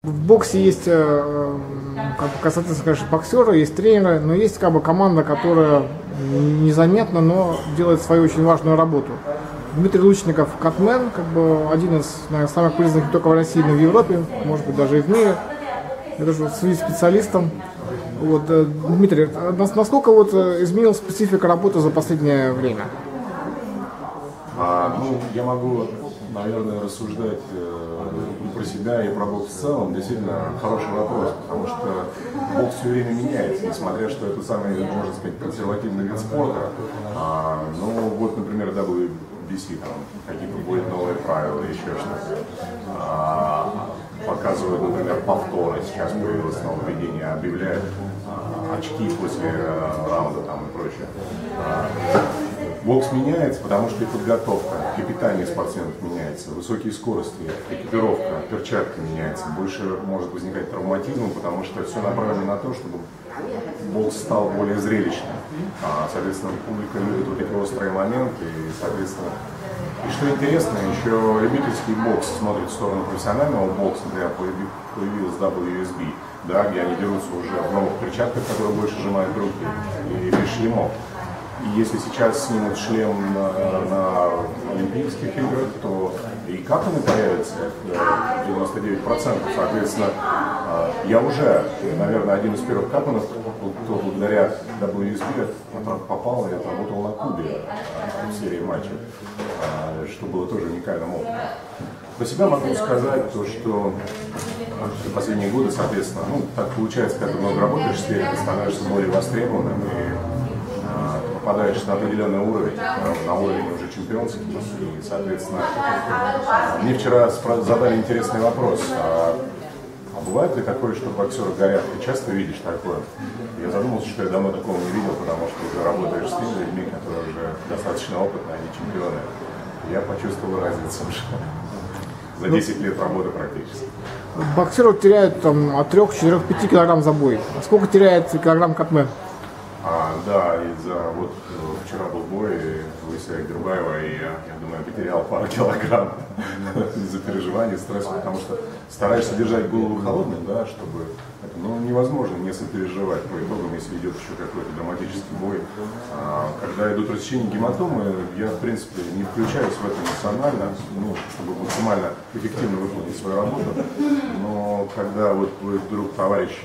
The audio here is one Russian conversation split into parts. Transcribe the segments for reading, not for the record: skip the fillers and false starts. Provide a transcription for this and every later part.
В боксе есть, соответственно, конечно, боксеры, есть тренеры, но есть команда, которая незаметно, но делает свою очень важную работу. Дмитрий Лучников, катмен, один из, наверное, самых признанных не только в России, но и в Европе, может быть, даже и в мире. Я тоже связь специалистом. Дмитрий, насколько изменилась специфика работы за последнее время? Я могу, наверное, рассуждать про себя и про бокс в целом. Действительно, хороший вопрос, потому что бокс все время меняется, несмотря что это самый, можно сказать, консервативный вид спорта. Например, WBC, какие-то будут новые правила, еще что-то. Показывают, например, повторы, сейчас появилось нововведение, объявляют очки после раунда и прочее. Бокс меняется, потому что и подготовка, и питание спортсменов меняется, высокие скорости, экипировка, перчатки меняются, больше может возникать травматизм, потому что все направлено на то, чтобы бокс стал более зрелищным. Соответственно, публика любит вот такие острые моменты, и, соответственно, и что интересно, еще любительский бокс смотрит в сторону профессионального бокса, например, появилась WSB, где они дерутся уже в новых перчатках, которые больше сжимают руки, и без шлемов. И если сейчас снимут шлем на Олимпийских играх, то и катаны появятся 99%. Соответственно, я уже, наверное, один из первых катанов, кто благодаря WSB попал и отработал на Кубе в серии матчей, что было тоже уникальным опытом. По себе могу сказать то, что в последние годы, соответственно, так получается, когда ты много работаешь в сфере, ты становишься более востребованным и попадаешь на определенный уровень, на уровень уже чемпионский, и, соответственно, мне вчера задали интересный вопрос, бывает ли такое, что боксеры горят? Ты часто видишь такое? Я задумался, что я давно такого не видел, потому что уже работаешь с теми людьми, которые уже достаточно опытные, они чемпионы. Я почувствовал разницу уже за 10 лет работы практически. Боксеры теряют от 3-4-5 килограмм за бой. А сколько теряет килограмм катмен? Вчера был бой в Лысия Гербаева, и я думаю, потерял пару килограмм из-за переживаний, стресса, потому что стараешься держать голову холодной, чтобы невозможно не сопереживать по итогам, если идет еще какой-то драматический бой. Когда идут рассечения гематомы, я, в принципе, не включаюсь в это эмоционально, чтобы максимально эффективно выполнить свою работу, но когда вдруг товарищ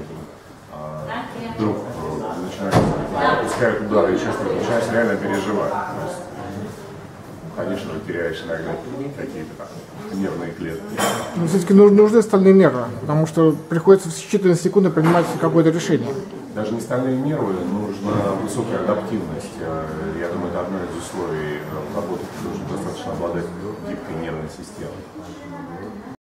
начинают опускают удары, еще что-то, начинаешь реально переживать. Конечно же, теряешь иногда какие-то нервные клетки. Но все-таки нужны стальные нервы, потому что приходится в считанные секунды принимать какое-то решение. Даже не стальные нервы, нужна высокая адаптивность. Я думаю, это одно из условий работы, потому что достаточно обладать гибкой нервной системой.